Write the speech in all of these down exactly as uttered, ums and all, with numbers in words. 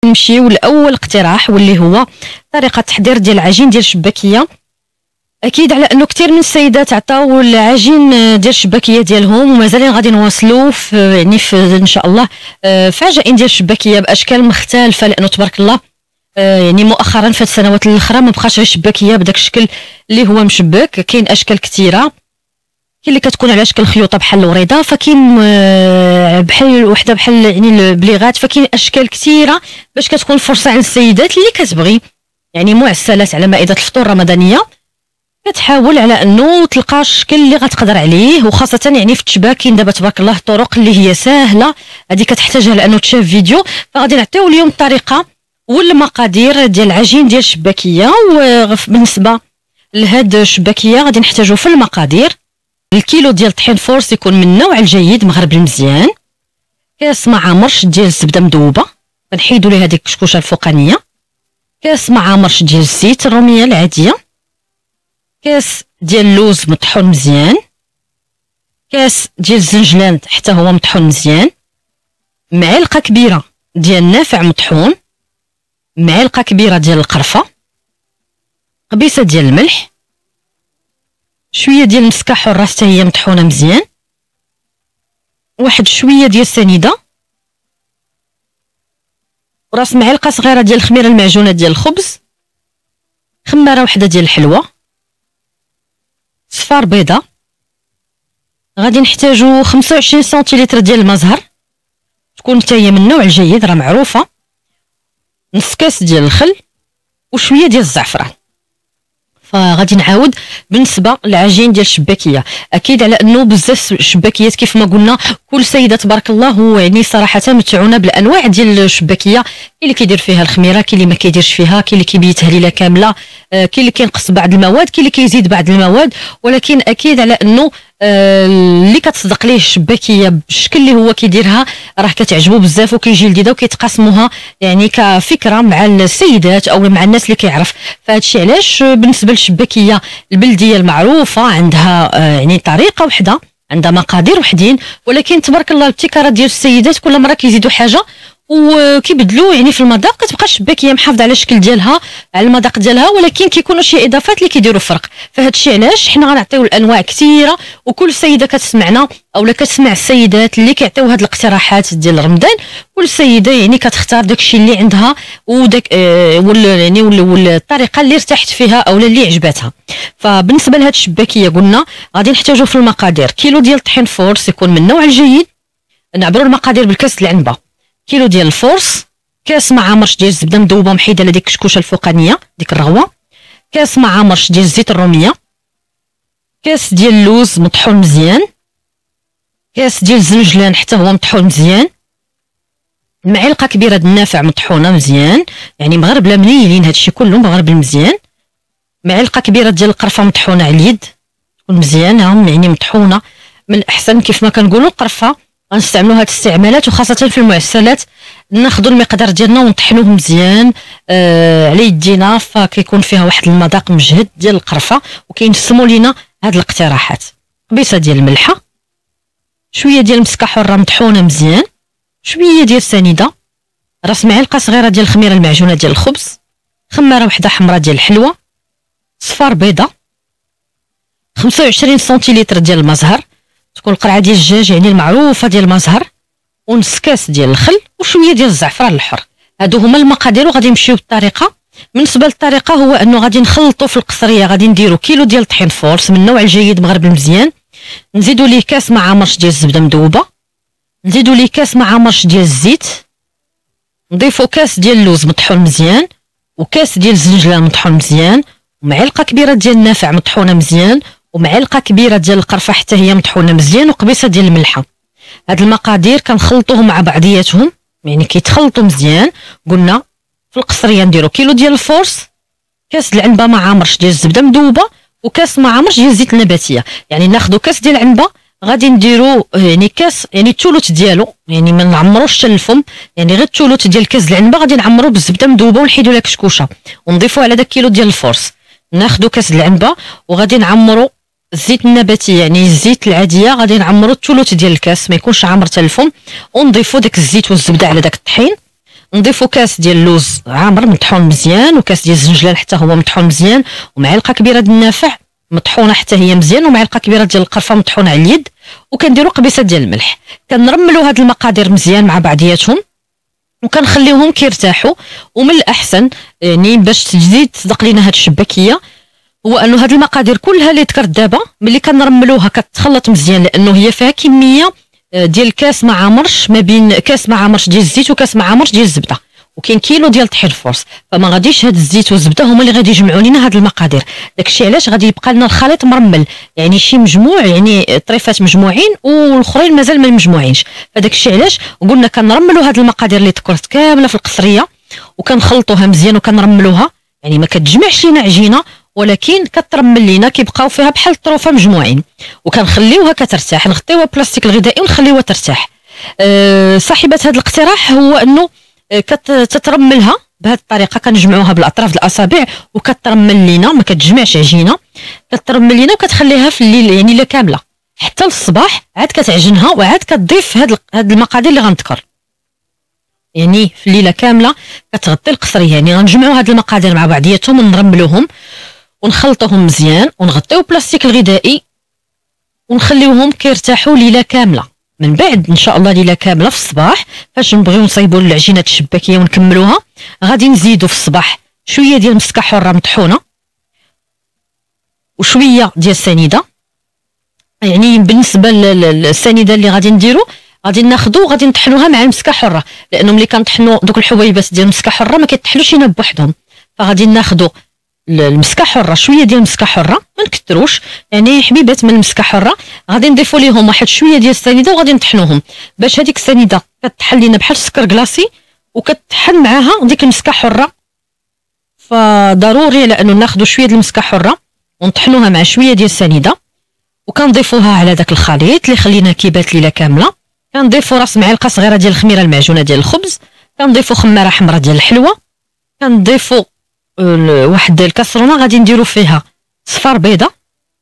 نمشيو لاول اقتراح واللي هو طريقه تحضير ديال العجين ديال الشباكيه. اكيد على انه كثير من السيدات عطاو العجين ديال الشباكيه ديالهم ومازالين غادي نواصلوا في يعني في ان شاء الله في عجائن ديال الشباكيه باشكال مختلفه، لانه تبارك الله يعني مؤخرا في السنوات الاخرى ما بقاش غير الشباكيه بداك الشكل اللي هو مشبك، كاين اشكال كثيره، كاين اللي كتكون على شكل خيوطه بحال الوريده، فكاين بحال وحده بحال يعني البليغات، فكاين اشكال كثيره باش كتكون فرصه عند السيدات اللي كتبغي يعني معسلات على مائده الفطور الرمضانيه، كتحاول على انه تلقى الشكل اللي غتقدر عليه. وخاصه يعني في التشباك كاين دابا تبارك الله طرق اللي هي سهله، هذه كتحتاجها لانه تشاف فيديو، فغادي نعطيو اليوم الطريقه والمقادير ديال العجين ديال الشباكيه. وبالنسبه لهاد الشباكيه غادي نحتاجو في المقادير الكيلو ديال طحين فورس يكون من النوع الجيد مغربل مزيان، كاس مع مرش ديال الزبده مذوبه كنحيدو ليه هذيك الكشكوشه الفوقانيه، كاس مع مرش ديال الزيت الروميه العاديه، كاس ديال اللوز مطحون مزيان، كاس ديال الزنجلان حتى هو مطحون مزيان، معلقه كبيره ديال النافع مطحون، معلقه كبيره ديال القرفه، قبيصه ديال الملح، شويه ديال المسكه حره حتى هي مطحونه مزيان، واحد شويه ديال السنيده، وراس معلقه صغيره ديال الخميره المعجونه ديال الخبز، خماره وحده ديال الحلوى، صفار بيضه، غادي نحتاجو خمسة وعشرين سنتيلتر ديال الماء زهر تكون حتى هي من النوع الجيد راه معروفه، نص كاس ديال الخل، وشويه ديال الزعفران. فغادي نعاود بالنسبه للعجين ديال الشباكيه، اكيد على انه بزاف الشباكيات كيف ما قلنا كل سيده تبارك الله هو يعني صراحه متعونه بالانواع ديال الشباكيه، كاين اللي كيدير فيها الخميره، كاين اللي ما كيديرش فيها، كاين اللي كيبيتها ليله كامله، كاين اللي كينقص بعض المواد، كاين اللي كيزيد بعض المواد، ولكن اكيد على انه اللي كتصدق ليه الشباكيه بالشكل اللي هو كيديرها راه كتعجبو بزاف وكيجي لذيذه وكيتقاسموها يعني كفكره مع السيدات او مع الناس اللي كيعرف. فهذا الشيء علاش بالنسبه للشباكيه البلديه المعروفه عندها يعني طريقه وحده، عندها مقادير وحدين، ولكن تبارك الله الابتكارات ديال السيدات كل مره كيزيدوا حاجه وكيبدلوا يعني في المذاق، كتبقى الشباكيه محافظه على الشكل ديالها على المذاق ديالها، ولكن كيكونوا شي اضافات اللي كيديروا فرق. فهاد الشيء علاش حنا غنعطيو الانواع كثيره، وكل سيده كتسمعنا اولا كتسمع السيدات اللي كيعطيو هاد الاقتراحات ديال رمضان، كل سيده يعني كتختار داكشي اللي عندها وداك آه ولا يعني ولا الطريقه اللي ارتاحت فيها اولا اللي عجباتها. فبالنسبه لهاد الشباكيه قلنا غادي نحتاجو في المقادير كيلو ديال طحين فورس يكون من النوع الجيد، نعبروا المقادير بالكاس العنبه، كيلو ديال الفورس، كاس مع مرش ديال الزبده مذوبه محيده لديك الكشكوشه الفوقانيه ديك الرغوه، كاس مع مرش ديال الزيت الروميه، كاس ديال اللوز مطحون مزيان، كاس ديال الزنجلان حتى هو مطحون مزيان، معلقه كبيره د النافع مطحونه مزيان يعني مغربله منيلين هادشي كله مغربل مزيان، معلقه كبيره ديال القرفه مطحونه على اليد تكون مزيانه يعني مطحونه من الاحسن كيف ما كنقولوا القرفه غنستعملوا هاد الاستعمالات، وخاصه في المعسلات ناخذوا المقدار ديالنا ونطحنوه مزيان آه على يدينا، فكيكون فيها واحد المذاق مجهد ديال القرفه وكينسموا لينا هاد الاقتراحات. قبيصه ديال الملحه، شويه ديال المسكه حره مطحونه مزيان، شويه ديال السنيده، راس معلقه صغيره ديال الخميره المعجونه ديال الخبز، خماره وحده حمراء ديال الحلوى، صفار بيضه، خمسة وعشرين سنتيلتر ديال الماء زهر تكون القرعه ديال الدجاج يعني المعروفه ديال الماء زهر، ونص كاس ديال الخل، وشويه ديال الزعفران الحر. هادو هما المقادير وغادي نمشيو بالطريقه. بالنسبه للطريقه هو انه غادي نخلطوا في القصريه، غادي نديروا كيلو ديال طحين فورس من النوع الجيد مغربل مزيان، نزيدوا ليه كاس مع مرش ديال الزبده مذوبه، نزيدوا ليه كاس مع مرش ديال الزيت، نضيفوا كاس ديال اللوز مطحون مزيان، وكاس ديال الزنجلان مطحون مزيان، ومعلقه كبيره ديال النافع مطحونه مزيان، ومعلقه كبيره ديال القرفه حتى هي مطحونه مزيان، وقبيصه ديال الملحه. هاد المقادير كنخلطوهم مع بعضياتهم يعني كيتخلطوا مزيان. قلنا في القصريه نديرو كيلو ديال الفورس، كاس العنبه مع مرش ديال الزبده مذوبه، وكاس مع مرش ديال الزيت النباتيه. يعني ناخذوا كاس ديال العنبه غادي نديرو يعني كاس يعني الثلث ديالو يعني ما نعمروش حتى الفم، يعني غير الثلث ديال كاس العنبه غادي نعمرو بالزبده مذوبه ونحيدو لها كشكوشه ونضيفوه على داك كيلو ديال الفورس. ناخذوا كاس العنبه وغادي نعمرو الزيت النباتي يعني الزيت العاديه غادي نعمرو الثلث ديال الكاس ما يكونش عامر حتى الفم، ونضيفوا داك الزيت والزبده على داك الطحين. نضيفوا كاس ديال اللوز عامر مطحون مزيان، وكاس ديال الزنجلان حتى هو مطحون مزيان، ومعلقه كبيره ديال النافع مطحونه حتى هي مزيان، ومعلقه كبيره ديال القرفه مطحونه على اليد، وكنديروا قبيصه ديال الملح. كنرملوا هاد المقادير مزيان مع بعضياتهم وكنخليوهم كيرتاحوا. ومن الاحسن يعني باش تزيد تصدق لينا هاد الشباكيه هو انه هاد المقادير كلها اللي ذكرت دابا ملي كنرملوها كتخلط مزيان، لانه هي فيها كميه ديال كاس ما عامرش، ما بين كاس ما عامرش ديال الزيت وكاس ما عامرش ديال الزبده، وكاين كيلو ديال طحين الفورس. فما غاديش هاد الزيت والزبده هما اللي غادي يجمعوا لينا هاد المقادير. داكشي علاش غادي يبقى لنا الخليط مرمل، يعني شي مجموع يعني طريفات مجموعين والاخرين مازال ما مجموعينش. فداكشي علاش قلنا كنرملوا هاد المقادير اللي ذكرت كامله في القصريه وكنخلطوها مزيان وكنرملوها، يعني ما كتجمعش لينا عجينه ولكن كترمل لينا كيبقاو فيها بحال الطروفه مجموعين، وكنخليوها كترتاح. نغطيوها بلاستيك الغذائي ونخليوها ترتاح. أه صاحبه هذا الاقتراح هو انه كتترملها بهذه الطريقه، كنجمعوها بالاطراف الاصابع وكترمل لينا، ما كتجمعش عجينه، كترمل لينا وكتخليها في الليل يعني لا كامله حتى للصباح، عاد كتعجنها وعاد كتضيف هاد هاد المقادير اللي غنذكر. يعني في الليله كامله كتغطي القصريه. يعني غنجمعوا هاد المقادير مع بعضياتهم ونرملوهم ونخلطوهم مزيان ونغطيو بلاستيك الغذائي ونخليوهم كيرتاحوا ليله كامله. من بعد ان شاء الله ليله كامله في الصباح فاش نبغيو نصايبوا العجينه الشباكيه ونكملوها، غادي نزيدوا في الصباح شويه ديال المسكه حره مطحونه وشويه ديال السنيده. يعني بالنسبه للسنيده اللي غادي نديرو غادي ناخذو غادي نطحنوها مع المسكه حره، لانه ملي كنطحنوا دوك الحبيبات ديال المسكه حره ما كيطحنوش هنا بوحدهم. فغادي ناخذو المسكه حره شويه ديال المسكه حره ما نكثروش، يعني حبيبات من المسكه حره غادي نضيفوا ليهم واحد شويه ديال السنيده وغادي نطحنوهم باش هذيك السنيده كتحل لينا بحال السكر كلاصي وكتحل معاها ديك المسكه حره. فضروري لانه ناخذوا شويه ديال المسكه حره ونطحنوها مع شويه ديال السنيده وكنضيفوها على داك الخليط اللي خلينا كيبات ليله كامله. كنضيفوا راس معلقه صغيره ديال الخميره المعجونه ديال الخبز، كنضيفوا خماره حمراء ديال الحلوه، كنضيفوا واحد الكاسرونه غادي نديروا فيها صفار بيضه.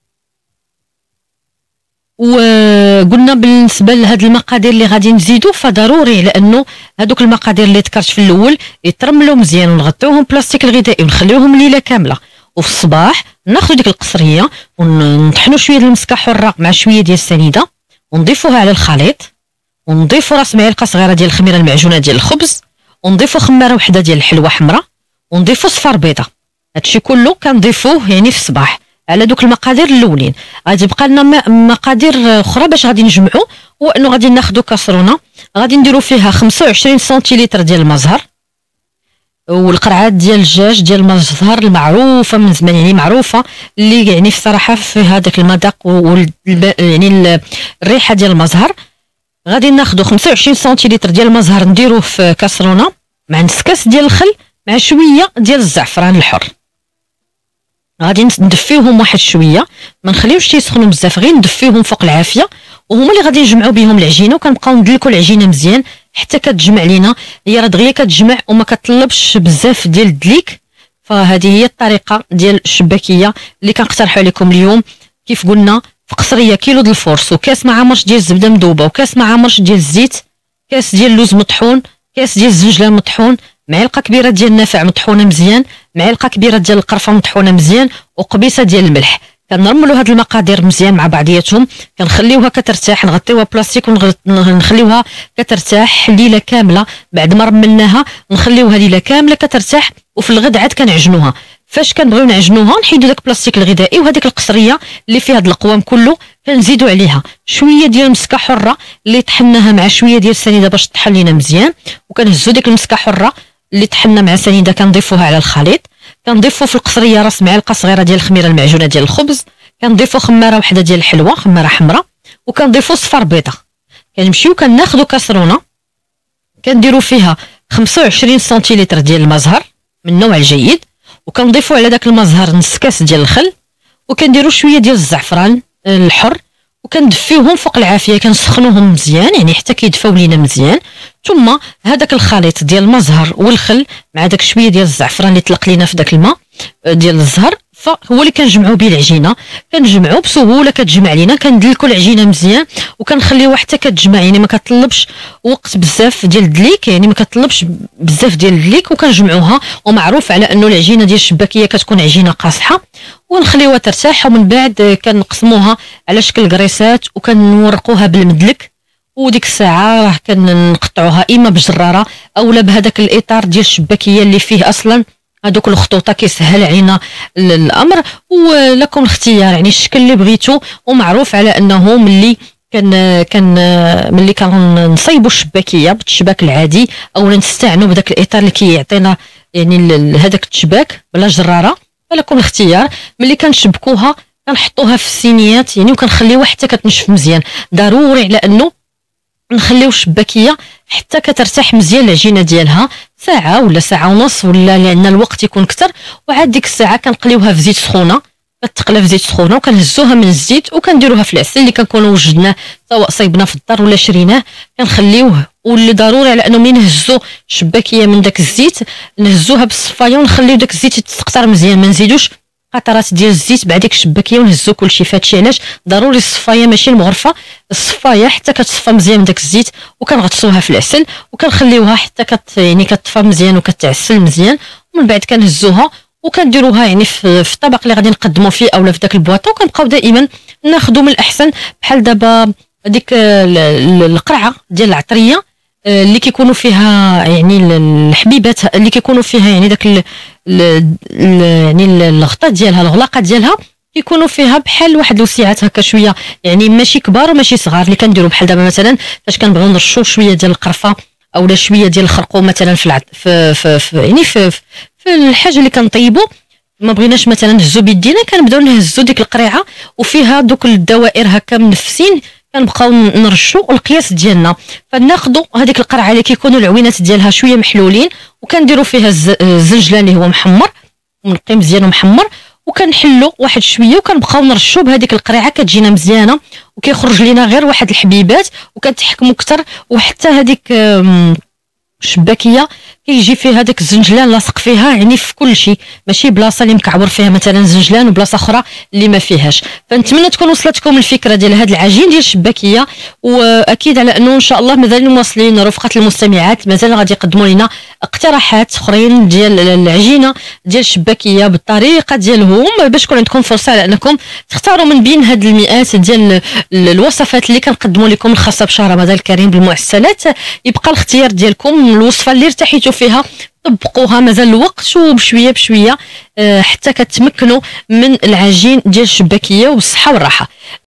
وقلنا بالنسبه لهاد المقادير اللي غادي نزيدو فضروري لانه هادوك المقادير اللي ذكرت في الاول يترملوا مزيان ونغطيوهم بلاستيك الغذائي ونخليوهم ليله كامله، وفي الصباح ناخذ ديك القصريه ونطحنوا شويه ديال المسكه حره مع شويه ديال السنيده ونضيفوها على الخليط، ونضيفوا راس معلقه صغيره ديال الخميره المعجونه ديال الخبز، ونضيفوا خماره وحده ديال الحلوه حمراء، ونضيفوا صفار بيضه. هادشي كله كنضيفوه يعني في الصباح على دوك المقادير الاولين. غادي يبقى لنا مقادير اخرى باش غادي نجمعوا، هو انه غادي ناخذوا كاسرونه غادي نديروا فيها خمسة وعشرين سنتيلتر ديال المزهر والقرعات ديال الدجاج ديال المزهر المعروفه من زمان، يعني معروفه اللي يعني في الصراحه في هذاك المذاق وال يعني الريحه ديال المزهر. غادي ناخذوا خمسة وعشرين سنتيلتر ديال المزهر نديروه في كاسرونه مع نص كاس ديال الخل مع شويه ديال الزعفران الحر. غادي ندفيوهم واحد شويه، ما نخليوش تيسخنوا بزاف، غير ندفيوهم فوق العافيه، وهما اللي غادي نجمعوا بهم العجينه. وكنبقاو ندلكوا العجينه مزيان حتى كتجمع لينا، هي راه دغيا كتجمع وما كتطلبش بزاف ديال الدليك. فهذه هي الطريقه ديال الشباكيه اللي كنقترحوا عليكم اليوم. كيف قلنا في قصريه كيلو ديال الفورس وكاس ما عامرش ديال الزبده مذوبه وكاس ما عامرش ديال الزيت، كاس ديال اللوز مطحون، كاس ديال الزنجلان مطحون، معلقه كبيره ديال النافع مطحونه مزيان، معلقه كبيره ديال القرفه مطحونه مزيان، وقبيصه ديال الملح. كنرملوا هاد المقادير مزيان مع بعضياتهم، كنخليوها كترتاح، نغطيوها بلاستيك ونخليوها كترتاح ليله كامله. بعد ما رملناها نخليوها ليله كامله كترتاح، وفي الغد عاد كنعجنوها. فاش كنبغيو نعجنوها نحيدوا داك البلاستيك الغذائي وهذيك القصريه اللي فيها هاد القوام كله، كنزيدوا عليها شويه ديال المسكه حره اللي طحناها مع شويه ديال السنيده باش تطحن لينا مزيان، وكنهزوا ديك المسكه حره اللي طحنا مع سنيده كنضيفوها على الخليط. كنضيفوا في القصريه راس معلقه صغيره ديال الخميره المعجونه ديال الخبز، كنضيفوا خماره وحده ديال الحلوه خماره حمراء، وكنضيفوا صفار بيضه. كنمشيو كناخذوا كاسرونه كنديروا فيها خمسة وعشرين سنتيلتر ديال المزهر من النوع الجيد، وكنضيفوا على داك المزهر نص كاس ديال الخل، وكنديروا شويه ديال الزعفران الحر، وكندفيوهم فوق العافيه، كنسخنوهم مزيان يعني حتى كيدفاو لينا مزيان. ثم هذاك الخليط ديال المزهر والخل مع داك شويه ديال الزعفران اللي طلق لينا في داك الماء ديال الزهر صفى هو اللي كنجمعوا به العجينه، كنجمعوا بسهوله، كتجمع لينا، كندلكوا العجينه مزيان وكنخليوها حتى كتجمع، يعني ما كطلبش وقت بزاف ديال الدليك، يعني ما كطلبش بزاف ديال الدليك، وكنجمعوها. ومعروف على انه العجينه ديال الشباكيه كتكون عجينه قاصحه، ونخليوها ترتاح، ومن بعد كنقسموها على شكل كريسات وكنورقوها بالمدلك. وديك الساعه راه كنقطعوها اما بجراره اولا بهذاك الاطار ديال الشباكيه اللي فيه اصلا هذوك الخطوطه، كيسهل علينا الامر. ولكم الاختيار، يعني الشكل اللي بغيتو. ومعروف على انه ملي كان كان ملي كنصايبوا الشباكيه بالتشباك العادي اولا نستعنوا بداك الاطار اللي كيعطينا يعني هذاك التشباك بلا جراره، فلكم الاختيار. ملي كنشبكوها كنحطوها في الصينيات يعني، وكنخليوها حتى كتنشف مزيان. ضروري على انه نخليو الشباكيه حتى كترتاح مزيان العجينه ديالها، ساعه ولا ساعه ونص، ولا لان الوقت يكون كتر. وعاد ديك الساعه كنقليوها في زيت سخونه، كتقلى في زيت سخونه، وكنهزوها من الزيت وكنديروها في العسل اللي كنكونوا وجدناه سواء صايبناه في الدار ولا شريناه، كنخليوه. واللي ضروري على انه ملي نهزو الشباكيه من داك الزيت نهزوها بالصفايه ونخليو داك الزيت يتقطر مزيان، ما نزيدوش قطرات ديال الزيت بعد ديك الشباكيه ونهزو كلشي. فهادشي علاش ضروري الصفايه ماشي المغرفه، الصفايه حتى كتصفى مزيان من داك الزيت، وكنغطسوها في العسل وكنخليوها حتى كت يعني كتصفى مزيان وكتعسل مزيان. ومن بعد كنهزوها وكنديروها يعني في, في الطبق اللي غادي نقدموا فيه اولا في داك البواطه. وكنبقاو دائما ناخذوا من الاحسن، بحال دابا ديك القرعه ديال العطريه اللي كيكونوا فيها يعني الحبيبات اللي كيكونوا فيها يعني داك ال ال يعني الغطاء ديالها الغلاقه ديالها كيكونوا فيها بحال واحد الوسيعات هكا شويه، يعني ماشي كبار وماشي صغار، اللي كنديروا بحال دابا مثلا فاش كنبغيو نرشوا شويه ديال القرفه اولا شويه ديال الخرقوم مثلا في, العط... في, في, في يعني في, في الحاجه اللي كنطيبوا، ما بغيناش مثلا نهزو بيدينا كنبداو نهزو ديك القريعه وفيها دوك الدوائر هكا منفسين، كنبقاو نرشوا القياس ديالنا. فناخذوا هذيك القرعه اللي كيكونوا العوينات ديالها شويه محلولين وكنديروا فيها الزنجلان اللي هو محمر ومنقي مزيان ومحمر، وكنحلوا واحد شويه وكنبقاو نرشوا بهذيك القريعه، كتجينا مزيانه وكيخرج لينا غير واحد الحبيبات وكتحكموا اكثر. وحتى هذيك الشباكيه كيجي فيها داك الزنجلان لاصق فيها يعني في كل شيء، ماشي بلاصه اللي مكعور فيها مثلا زنجلان وبلاصه اخرى اللي ما فيهاش. فنتمنى تكون وصلتكم الفكره ديال هذا العجين ديال الشباكيه، واكيد على انه ان شاء الله مازال مواصلين رفقه المستمعات، مازال غادي يقدموا لنا اقتراحات اخرين ديال العجينه ديال الشباكيه بالطريقه ديالهم، باش تكون عندكم فرصه على انكم تختاروا من بين هاد المئات ديال الوصفات اللي كنقدموا لكم الخاصه بشهر رمضان الكريم بالمعسلات. يبقى الاختيار ديالكم الوصفه اللي ارتحيتوا فيها طبقوها، مازال الوقت، وبشويه بشويه حتى كتمكنوا من العجين ديال الشباكيه والصحه والراحه.